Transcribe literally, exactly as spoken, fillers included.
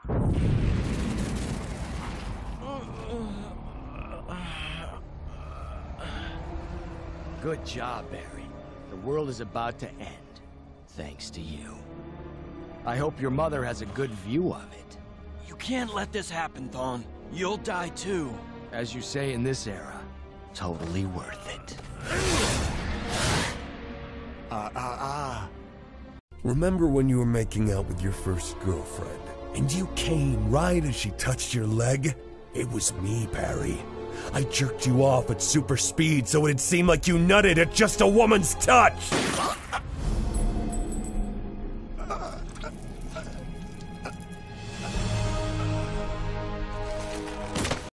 Good job, Barry. The world is about to end, thanks to you. I hope your mother has a good view of it. You can't let this happen, Thawne. You'll die too. As you say in this era, totally worth it. Ah, ah, ah. Remember when you were making out with your first girlfriend, and you came right as she touched your leg? It was me, Barry. I jerked you off at super speed so it'd seem like you nutted at just a woman's touch!